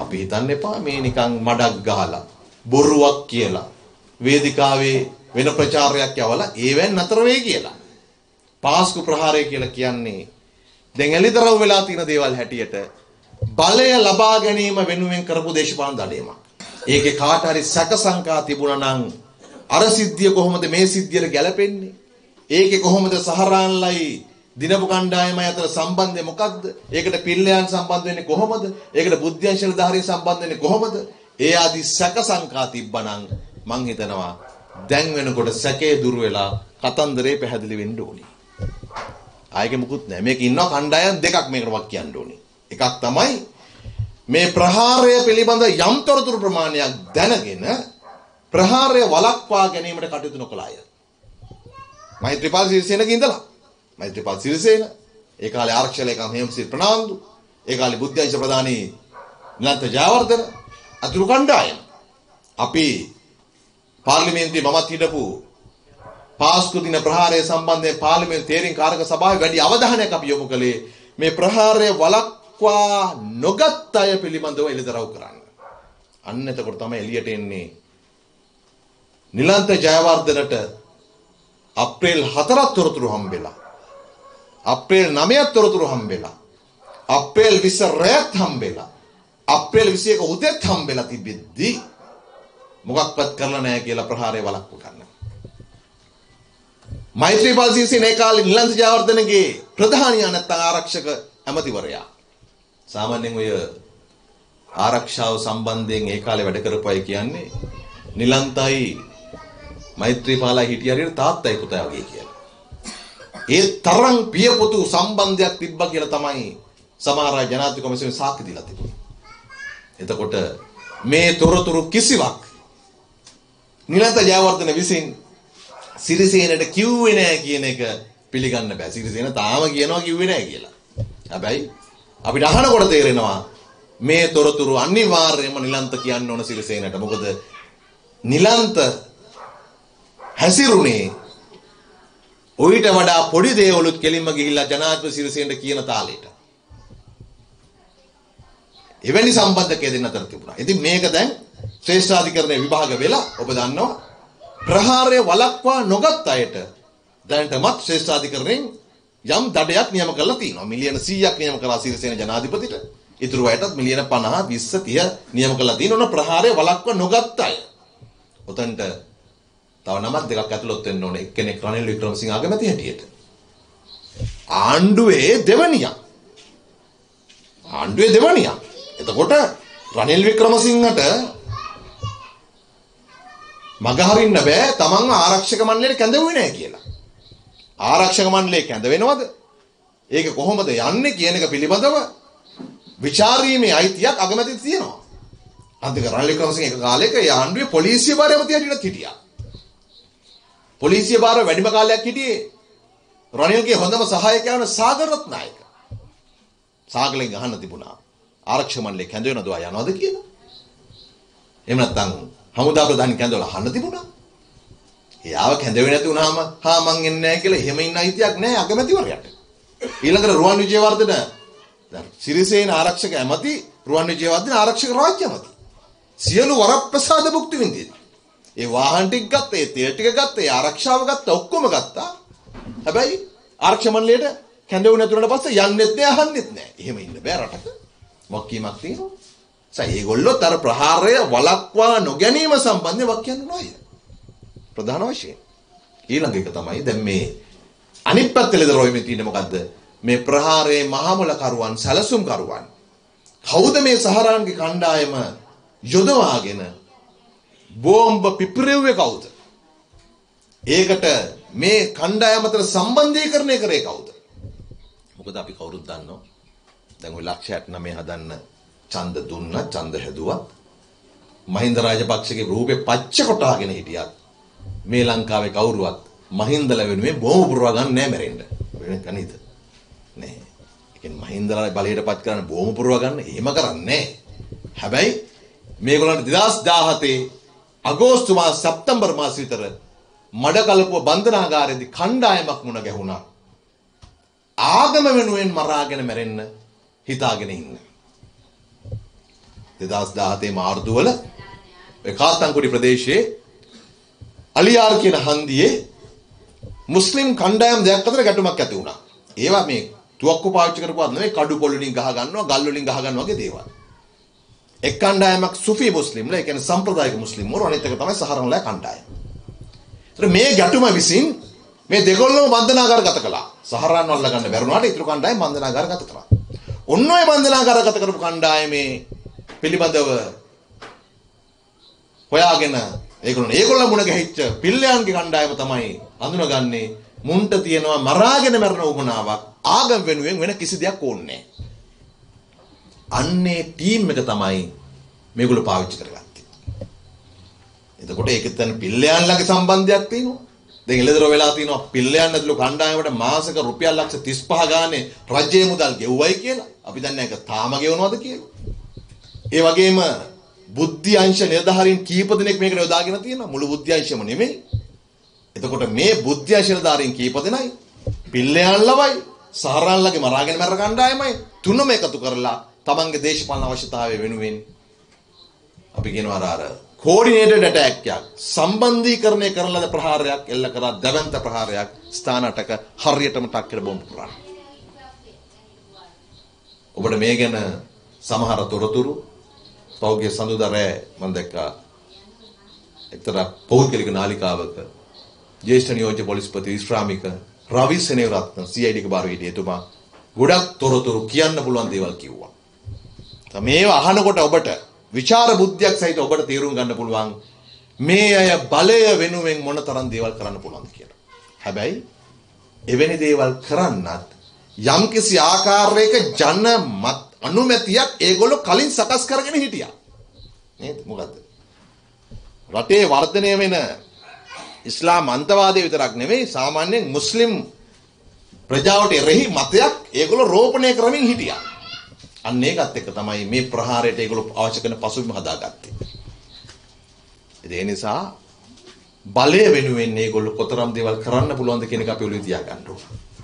අපි හිතන්න එපා මේ නිකන් මඩක් ගහලා බොරුවක් කියලා වේදිකාවේ වෙන ප්‍රචාරයක් යවලා ඒවෙන් නතර වෙයි කියලා. පාස්කු ප්‍රහාරය කියලා කියන්නේ දැන් එළිදරව් වෙලා තියෙන දේවල් හැටියට බලය ලබා ගැනීම වෙනුවෙන් කරපු දේශපාලන දඩයමක්. ඒකේ කාට හරි සැක සංකා තිබුණා නම් අර සිද්ධිය කොහොමද මේ සිද්ධියට ගැලපෙන්නේ? ඒකේ කොහොමද සහරාන්ලයි දිනපු කණ්ඩායමයි අතර සම්බන්ධය මොකක්ද? ඒකට පිල්ලයන් සම්බන්ධ වෙන්නේ කොහොමද? ඒකට බුද්ධ්‍යංශල ධාරී සම්බන්ධ වෙන්නේ කොහොමද? ඒ ආදි සැක සංකා තිබ්බනම් මං හිතනවා දැන් වෙනකොට සැකේ දුර වෙලා කතන්දරේ පැහැදිලි වෙන්න ඕනේ. ආයෙක මුකුත් නැහැ. මේක ඉන්නවා කණ්ඩායම් දෙකක් මේකට වක් කියන්න ඕනේ. එකක් තමයි මේ ප්‍රහාරය පිළිබඳ යම් තොරතුරු ප්‍රමාණයක් දැනගෙන ප්‍රහාරය වළක්වා ගැනීමට කටයුතු නොකළ අය. මෛත්‍රීපාල සිරිසේනක ඉඳලා මෛත්‍රීපාල සිරිසේන ඒ කාලේ ආරක්ෂක ලේකම් හේමසිරි ප්‍රනාන්දු ඒ කාලේ බුද්ධංශ ප්‍රධානී නිලන්ත ජයවර්ධන අතුරු කණ්ඩායම අපි පාර්ලිමේන්තුවේ මමත් හිටපු පාස්කු දින ප්‍රහාරය සම්බන්ධයෙන් පාර්ලිමේන්තු තේරීම් කාරක සභාවේ වැඩි අවධානයක් අපි යොමු කළේ මේ ප්‍රහාරය වළක්වා නොගත් අය පිළිබඳව එළිදරව් කරන්න. අන්න එතකොට තමයි එළියට එන්නේ නිලන්ත ජයවර්ධනට අප්‍රේල් 4 තොරතුරු හම්බෙලා. අප්‍රේල් 9 තොරතුරු හම්බෙලා. අප්‍රේල් 20 රැත් හම්බෙලා. අප්‍රේල් 21 උදේත් හම්බෙලා තිබෙද්දි මොකක්වත් කරලා නැහැ කියලා ප්‍රහාරය වළක්ව ගන්න. මෛත්‍රීපාල සිරිසේන ඒ කාලේ නිලන්ත ජයවර්ධනගේ ප්‍රධානියා නැත්නම් ආරක්ෂක ඇමතිවරයා. සාමාන්‍යයෙන් ඔය ආරක්ෂාව සම්බන්ධයෙන් ඒ කාලේ වැඩ කරපුවයි කියන්නේ නිලන්තයි මෛත්‍රීපාලයි හිටිය හරියට තාත්තයි පුතයි වගේ කියලා. ඒ තරම් පියපොතු සම්බන්ධයක් තිබ්බා කියලා තමයි සමහර අය ජනාධිපති කොමිසමේ සාක්ෂි දීලා තිබුණේ. එතකොට මේ තොරතුරු කිසිවක් නිලන්ත ජයවර්ධන විසින් සිරිසේනට කිව්වේ නැහැ කියන එක පිළිගන්න බෑ. සිරිසේන තාම කියනවා කිව්වේ නැහැ කියලා. හැබැයි අපිට අහනකොට තේරෙනවා මේ තොරතුරු අනිවාර්යයෙන්ම නිලන්ත කියන්න ඕන සිරිසේනට. මොකද නිලන්ත හැසිරුණේ ඔయిత වඩා පොඩි දේවලුත් කෙලින්ම ගිහිල්ලා ජනාධිපති සිරිසේනට කියන තාලෙට. එවැනි සම්බන්ධකයක් දෙන්න අතර තිබුණා. ඉතින් මේක දැන් ශ්‍රේෂ්ඨාධිකරණයේ විභාග වෙලා ඔබ දන්නවා ප්‍රහාරය වළක්වා නොගත් අයට දැනටමත් ශ්‍රේෂ්ඨාධිකරණයෙන් යම් දඩයක් නියම කරලා තියෙනවා. මිලියන 100ක් නියම කරලා සිරිසේන ජනාධිපතිට. ඉතුරු අයටත් මිලියන 50 20 30 නියම කරලා තියෙනවා. ප්‍රහාරය වළක්වා නොගත් අය. උතන්ට තව නමක් දෙකක් ඇතුළත් වෙන්න ඕනේ. එක්කෙනෙක් රනිල් වික්‍රමසිංහ අගමැති හැටියට. ආණ්ඩුවේ දෙවනියක්. එතකොට රනිල් වික්‍රමසිංහට මග හරින්න බෑ තමන්ව ආරක්ෂක මණ්ඩලයට කැඳවුවේ නැහැ කියලා. ආරක්ෂක මණ්ඩලය කැඳවෙනවද? ඒක කොහොමද යන්නේ කියන එක පිළිබඳව විචාරීමේ අයිතියක් අගමැතිට තියෙනවා. අන්තික රනිල් වික්‍රමසිංහ එක කාලයක ඒ ආණ්ඩුවේ පොලිසිය භාරය ඇමතියට හිටියා. පොලිසිය භාර වැඩිම කාලයක් හිටියේ රනිල්ගේ හොඳම සහායකයා වන සාගර රත්නායක. සාගලෙන් අහන්න තිබුණා ආරක්ෂක මණ්ඩලය කැඳවෙනවද යනවද කියලා. එහෙම නැත්නම් හමුදා ප්‍රධානි කැඳවලා අහන්න තිබුණා. එයාව කැඳවෙන්නේ නැති වුණාම මං එන්නේ නැහැ කියලා එහෙම ඉන්න අයිතියක් නැහැ අගමැතිවරයාට. ඊළඟට රුවන් විජේවර්ධන දැන් සිරිසේන ආරක්ෂක ඇමති රුවන් විජේවර්ධන ආරක්ෂක රාජ්‍ය ඇමති. සියලු වරප්‍රසාද භුක්ති විඳිනවා. ඒ වාහන ටික ගත්තා, ඒ තේ ටික ගත්තා, ඒ ආරක්ෂාව ගත්තා, ඔක්කොම ගත්තා. හැබැයි ආරක්ෂක මණ්ඩලයට කැඳවුනේ නැතුණට පස්සේ යන්නෙත් නැහැ, අහන්නෙත් නැහැ. එහෙම ඉන්න බෑ රටක. වක්කීමක් තියෙනවා. ඒගොල්ලොත් අර ප්‍රහාරය වළක්වා නොගැනීම සම්බන්ධව වාක්‍යයන් නෝයි. ප්‍රධාන වශයෙන්. ඊළඟ එක තමයි දැන් මේ අනිත් පැත්තේ ලෙදරොයිමේ තියෙන්නේ මොකද්ද? මේ ප්‍රහාරයේ මහමුල කරුවන් සැලසුම් කරුවන්. කවුද මේ සහරාන්ගේ කණ්ඩායම යොදවාගෙන බෝම්බ පිපිරෙව්වේ කවුද? ඒකට මේ කණ්ඩායම අතර සම්බන්ධීකරණය කරේ කවුද? මොකද අපි කවුරුත් දන්නවා. දැන් ඔය ලක්ෂයට 9 හදන්න ඡන්ද දුන්න ඡන්ද හැදුවා මහින්ද රාජපක්ෂගේ රූපේ පච්ච කොටාගෙන හිටියත් මේ ලංකාවේ කවුරුවත් මහින්දල වෙනුවෙන් බෝම්බ පුරවා ගන්න නෑ මැරෙන්න වෙන කණිද නෑ ඒ කියන්නේ මහින්දලා බලයටපත් කරන්න බෝම්බ පුරවා ගන්න එහෙම කරන්නේ හැබැයි මේගොල්ලන්ට 2017 අගෝස්තු මාස සැප්තැම්බර් මාස විතර මඩකලපුව බන්ධනාගාරයේදී කණ්ඩායමක් මුණ ගැහුණා ආගම වෙනුවෙන් මරාගෙන මැරෙන්න හිතාගෙන ඉන්න 2017 මාර්තුවල කාතන්කුඩි ප්‍රදේශයේ අලියාර් කියන හන්දියේ මුස්ලිම් කණ්ඩායම් දෙකක් අතර ගැටුමක් ඇති වුණා. ඒවා මේ තුවක්කු පාවිච්චි කරපුවා නෙවෙයි කඩු පොල් වලින් ගහ ගන්නවා, ගල් වලින් ගහ ගන්නවා වගේ දේවල්. එක් කණ්ඩායමක් සුෆි මුස්ලිම්ලා, ඒ කියන්නේ සම්ප්‍රදායික මුස්ලිම්වරු, අනිත් එක තමයි සහරන්ලා කණ්ඩායම. ඒතර මේ ගැටුම විසින් මේ දෙගොල්ලම බන්ධනාගාරගත කළා. සහරන් වල්ලා ගන්න බැරුණාට ඊටු කණ්ඩායම බන්ධනාගාරගත කරා. ඔන්න ඔය බන්ධනාගාරගත කරපු කණ්ඩායමේ පිළිබඳව හොයාගෙන ඒගොල්ලෝ මුණ ගැහිච්ච පිල්ලයන්ගේ කණ්ඩායම තමයි අඳුනගන්නේ මුන්ට තියෙනවා මරාගෙන මරන උමනාවක්, ආගම වෙනුවෙන් වෙන කිසි දෙයක් ඕනේ නැහැ. අන්නේ ටීම් එක තමයි මේගොල්ලෝ පාවිච්චි කරගත්තේ. එතකොට ඒකෙත් දැන් පිල්ලයන්ලගේ සම්බන්ධයක් තියෙනවා. දැන් එළදර වෙලා තියෙනවා පිල්ලයන් ඇතුළු කණ්ඩායමකට මාසක රුපියල් ලක්ෂ 35 ගානේ රජයේ මුදල් ගෙව්වයි කියලා. අපි දන්නේ නැහැ ඒක තාම ගෙවනවද කියලා. ඒ වගේම බුද්ධි අංශ නිලධාරීන් කීප දෙනෙක් මේකට යොදාගෙන තියෙනවා. මුළු බුද්ධි අංශෙම නෙමෙයි. එතකොට මේ බුද්ධි අංශ නිලධාරීන් කීප දෙනයි පිල්ලයන්ලවයි සහරන්ලගේ මරාගෙන මැර කණ්ඩායමයි තුනම එකතු කරලා තමන්ගේ දේශපාලන අවශ්‍යතාවය වෙනුවෙන් අපි කියනවා අර කෝඩිනේටඩ් ඇටැක් එකක්, සම්බන්ධීකරණය කරන ලද ප්‍රහාරයක් එල්ල කරා, දවන්ත ප්‍රහාරයක් ස්ථාන 8ක හරියටම ටක් කියලා බෝම්බ පුරාන. ඔබට මේ ගැන සමහර තොරතුරු පෞද්ගලික සඳුදාරෑ මම දැක්කා එක්තරා පෞද්ගලික නාලිකාවක ජ්‍යෙෂ්ඨ නියෝජ්‍ය පොලිස්පති විශ්‍රාමික රවි සෙනෙවිරත්න CID එක බාර හිටියේ. එතුමා ගොඩක් තොරතුරු කියන්න පුළුවන් දේවල් කිව්වා. මේවා අහනකොට ඔබට විචාර බුද්ධියක් සහිත ඔබට තේරුම් ගන්න පුළුවන් මේ අය බලය වෙනුවෙන් මොනතරම් දේවල් කරන්න පුළුවන්ද කියලා. හැබැයි එවැනි දේවල් කරන්නත් යම්කිසි ආකාරයක ජන මත අනුමැතියක් ඒගොල්ලෝ කලින් සකස් කරගෙන හිටියා. නේද? මොකද්ද? රටේ වර්ධනය වෙන ඉස්ලාම් අන්තවාදය විතරක් නෙවෙයි සාමාන්‍යයෙන් මුස්ලිම් ප්‍රජාවට එරෙහි මතයක් ඒගොල්ලෝ රෝපණය කරමින් හිටියා. අන්න ඒකත් එක්ක තමයි මේ ප්‍රහාරයට ඒගොල්ලෝ අවශ්‍ය කරන පසුබිම හදාගත්තේ. ඒ නිසා බලය වෙනුවෙන් ඒගොල්ලෝ කොතරම් දේවල් කරන්න පුළුවන්ද කියන එක අපි ඔළුවේ තියාගන්න ඕන.